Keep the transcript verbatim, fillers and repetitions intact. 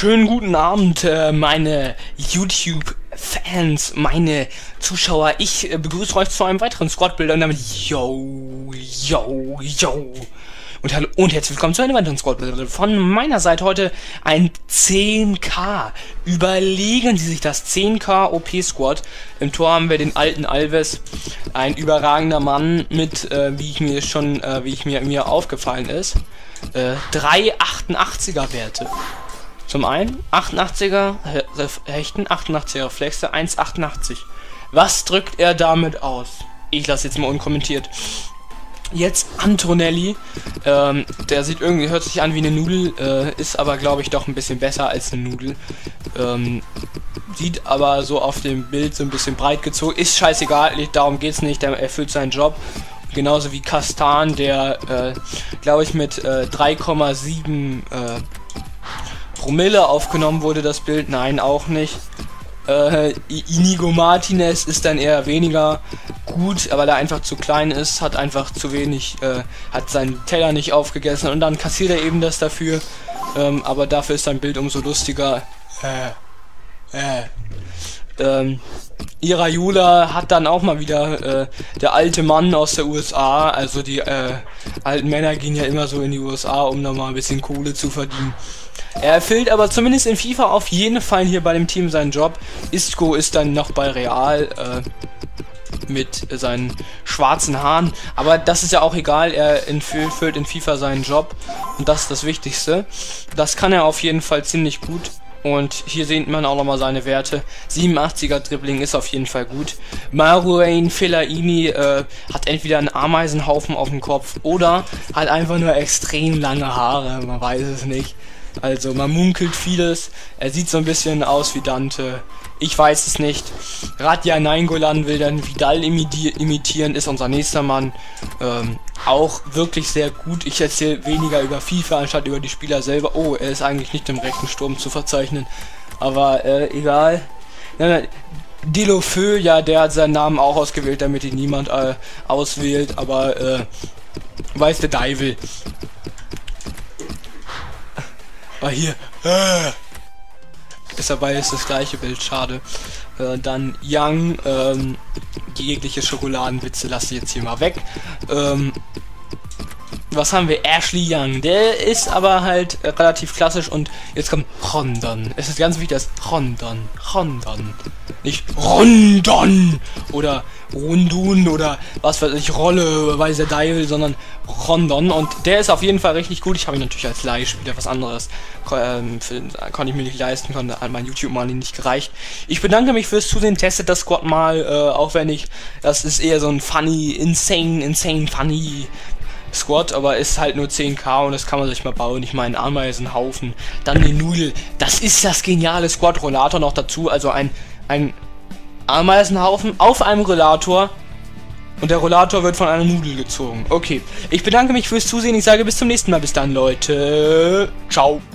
Schönen guten Abend, äh, meine YouTube-Fans, meine Zuschauer. Ich äh, begrüße euch zu einem weiteren Squad-Builder und damit yo, yo, yo. Und hallo und herzlich willkommen zu einem weiteren Squad-Builder. Von meiner Seite heute ein zehn K. Überlegen Sie sich das, zehn K O P-Squad. Im Tor haben wir den alten Alves, ein überragender Mann mit, äh, wie ich mir schon, äh, wie ich mir, mir aufgefallen ist, äh, drei achtundachtziger Werte. Zum einen achtundachtziger Hechten, achtundachtziger Reflexe, eins Komma achtundachtzig. Was drückt er damit aus? Ich lasse jetzt mal unkommentiert. Jetzt Antonelli, ähm, der sieht irgendwie, hört sich an wie eine Nudel, äh, ist aber glaube ich doch ein bisschen besser als eine Nudel. Ähm, sieht aber so auf dem Bild so ein bisschen breit gezogen, ist scheißegal, darum geht's nicht, der erfüllt seinen Job. Genauso wie Kastan, der, äh, glaube ich mit äh, drei Komma sieben äh, Promille aufgenommen wurde, das Bild, nein, auch nicht. Äh, Inigo Martinez ist dann eher weniger gut, weil er einfach zu klein ist, hat einfach zu wenig, äh, hat seinen Teller nicht aufgegessen und dann kassiert er eben das dafür, ähm, aber dafür ist sein Bild umso lustiger. Äh, äh. Ähm, Irayula hat dann auch mal wieder äh, der alte Mann aus der U S A, also die äh, alten Männer gehen ja immer so in die U S A, um nochmal ein bisschen Kohle zu verdienen. Er erfüllt aber zumindest in FIFA auf jeden Fall hier bei dem Team seinen Job. Isco ist dann noch bei Real äh, mit seinen schwarzen Haaren, aber das ist ja auch egal, er erfüllt in FIFA seinen Job und das ist das Wichtigste. Das kann er auf jeden Fall ziemlich gut. Und hier sieht man auch nochmal seine Werte. siebenundachtziger Dribbling ist auf jeden Fall gut. Marouane Fellaini äh, hat entweder einen Ameisenhaufen auf dem Kopf oder hat einfach nur extrem lange Haare. Man weiß es nicht. Also man munkelt vieles. Er sieht so ein bisschen aus wie Dante. Ich weiß es nicht. Radja Nainggolan will dann Vidal imitieren, ist unser nächster Mann. Ähm, auch wirklich sehr gut. Ich erzähle weniger über FIFA anstatt über die Spieler selber. Oh, er ist eigentlich nicht im rechten Sturm zu verzeichnen. Aber äh, egal. Delofeu, ja, der hat seinen Namen auch ausgewählt, damit ihn niemand äh, auswählt. Aber äh, weiß der Deivel. Aber hier. Äh, ist dabei, ist das gleiche Bild, schade. Äh, dann Young, ähm, jegliche Schokoladenwitze lasse ich jetzt hier mal weg. Ähm, was haben wir? Ashley Young, der ist aber halt äh, relativ klassisch und jetzt kommt Rondon. Es ist ganz wichtig, das Rondon, Rondon. Nicht Rondon oder Rundun oder was weiß ich, Rolle, weiß der Deil, sondern Rondon und der ist auf jeden Fall richtig gut. Ich habe ihn natürlich als Leihspieler, was anderes ähm, für, konnte ich mir nicht leisten, konnte an mein YouTube-Money nicht gereicht. Ich bedanke mich fürs Zusehen, testet das Squad mal, äh, auch wenn ich, das ist eher so ein funny, insane, insane funny Squad, aber ist halt nur zehn K und das kann man sich mal bauen. Ich meine, Ameisenhaufen, dann die Nudel, das ist das geniale Squad, Rollator noch dazu, also ein, ein Ameisenhaufen auf einem Rollator und der Rollator wird von einer Nudel gezogen. Okay, ich bedanke mich fürs Zusehen, ich sage bis zum nächsten Mal, bis dann Leute, ciao.